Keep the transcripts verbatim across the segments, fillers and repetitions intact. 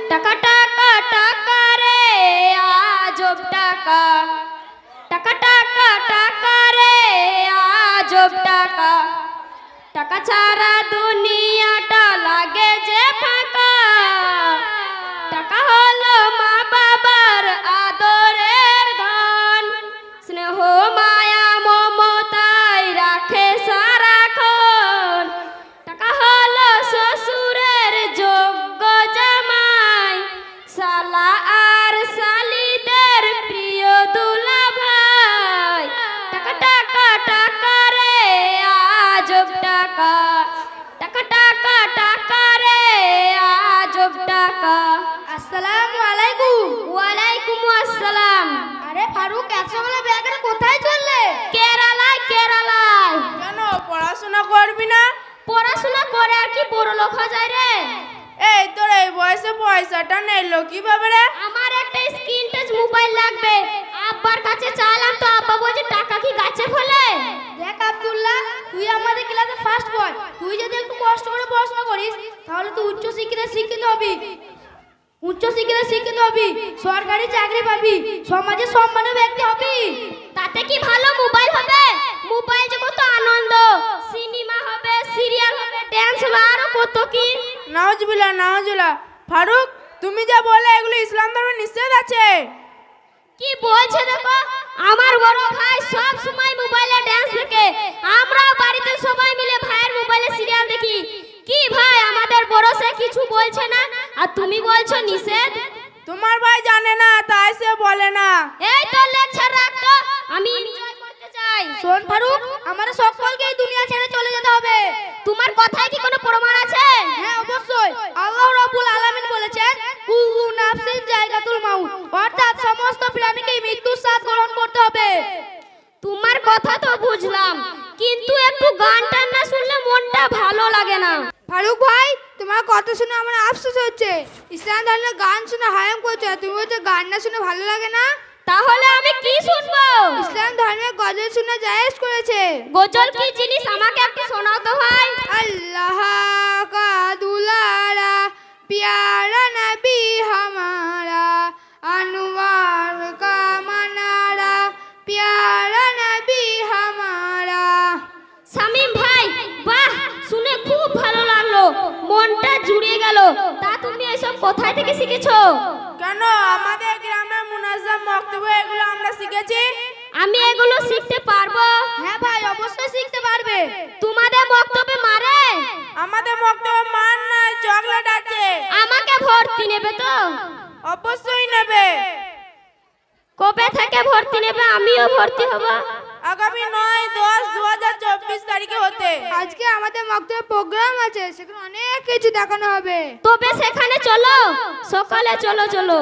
টাকা টাকা টাকা রে আজব টাকা, টাকা টাকা টাকা রে আজব টাকা, টাকা ছাড়া দুনিয়াটা লাগে যে ফাঁকা। টাকা হলো মা বাবার আদরের ধন, স্নেহ মায়া মমতায় রাখে সারাক্ষণ। টাকা হলো শ্বশুরের যোগ্য জামাই, শালা আর শালিদের প্রিয় দুলা ভাই। টাকা টাকা টাকা রে আজব টাকা, টাকা টাকা টাকা রে আজব টাকা। আসসালামু আলাইকুম। ওয়ালাইকুম আসসালাম। আরে ফারুক, এত সকালে ব্যাগ নিয়ে কোথায় চললে? কেরালায় কেরালায়। কেন, পড়াশোনা করবি না? পড়াশোনা করে আর কি বড় লোক হয়ে যায় রে। এই তোর এই বয়সে পয়সাটা নেলো কিভাবে রে? আমার একটা স্ক্রিন টাচ মোবাইল লাগবে, আব্বার কাছে চাইলাম তো আব্বা বলছে টাকা কি গাছে ফলে। দেখ আব্দুল্লাহ, তুই আমাদের ক্লাসে ফার্স্ট বয়, তুই যদি একটু কষ্ট করে পড়াশোনা করিস তাহলে তুই উচ্চ শিক্ষিত শিক্ষিত হবি, উচ্চ শিক্ষিত শিক্ষিত হবি, সরকারি চাকরি পাবি, সমাজে সম্মানীয় ব্যক্তি হবি। তাতে কি ভালো মোবাইল হবে? মোবাইল যে কত আনন্দ, সিনেমা হবে, সিরিয়াল হবে, ড্যান্স হবে, আরো কত কি। নাউজুবিল্লাহ নাউজুবিল্লাহ। ফারুক, তুমি যা বলে এগুলো ইসলাম ধর্মে নিষেধ আছে। কি বলছে দেখো, আমার বড় ভাই সব সময় মোবাইলে ড্যান্স দেখে, আমরাও বাড়িতে সবাই মিলে ভাইয়ের মোবাইলে সিরিয়াল দেখি। কি ভাই, আমাদের বড় সে কিছু বলছে না আর তুমি বলছো নিষেধ? তোমার ভাই জানে না তাই সে বলে না। এই তো লেকচার রাখতো, আমি এনজয় করতে চাই। শোন ফারুক, আমাদের সকলকে এই দুনিয়া ছেড়ে চলে যেতে হবে। তোমার কথায় কি কোনো প্রমাণ আছে? হ্যাঁ অবশ্যই, আল্লাহ রাব্বুল আলামিন বলেছেন কুল্লু নাফসিন জায়গাতুল মাউত, অর্থাৎ সমস্ত প্রাণীকে মৃত্যুর স্বাদ গ্রহণ করতে হবে। তোমার কথা তো বুঝলাম, কিন্তু একটু গানটা না শুনলে মনটা ভালো লাগে না। ফারুক ভাই, তোমার কথা শুনে আমার আফসোস হচ্ছে। ইসলাম ধর্মে গান শুনে হারাম করছে, তুমি বলছো গান না শুনে ভালো লাগে না? তাহলে আমি কি শুনবো? ইসলাম ধর্মে গজল শুনে জায়েজ করেছে। গজল কি জিনিস আমাকে একটু শোনাও তো ভাই। अल्लाह का दुलारा प्यारा नबी हमारा, अनवार का मनारा प्यारा नबी हमारा। শামীম ভাই, বাহ, শুনে খুব ভালো লাগলো, মনটা জুড়ে গেল। তা তুমি এসব কোথায় থেকে শিখেছো? কেন, আমাদের গ্রামে মুনাজ্জাম মক্তবে এগুলো আমরা শিখেছি। আমি এগুলো শিখতে পারবো? হ্যাঁ ভাই, অবশ্যই শিখতে পারবে। তোমাদের বক্তব্যে মারে? আমাদের মক্তবে মান নাই, চকলেট আছে। আমাকে ভর্তি নেবে তো? অবশ্যই নেবে। কবে থেকে ভর্তি নেবে? আমিও ভর্তি হব আগামী নয় দশ দু হাজার চব্বিশ তারিখে হতে। আজকে আমাদের মক্তবে প্রোগ্রাম আছে, সেখানে অনেক কিছু দেখানো হবে। তবে সেখানে চলো, সকালে চলো চলো।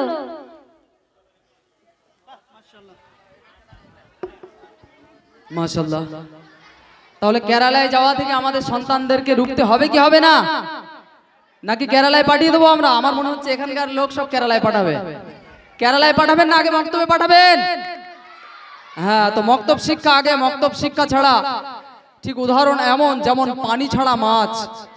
মাশাআল্লাহ। তাহলে কেরালায় যাওয়া থেকে আমাদের সন্তানদেরকে রুখতে হবে কি হবে না? নাকি কেরালায় পাঠিয়ে দেবো আমরা? আমার মনে হচ্ছে এখানকার লোক সব কেরালায় পাঠাবে। কেরালায় পাঠাবেন না আগে মক্তবে পাঠাবেন? হ্যাঁ, তো মক্তব শিক্ষা আগে। মক্তব শিক্ষা ছাড়া ঠিক উদাহরণ এমন যেমন পানি ছাড়া মাছ।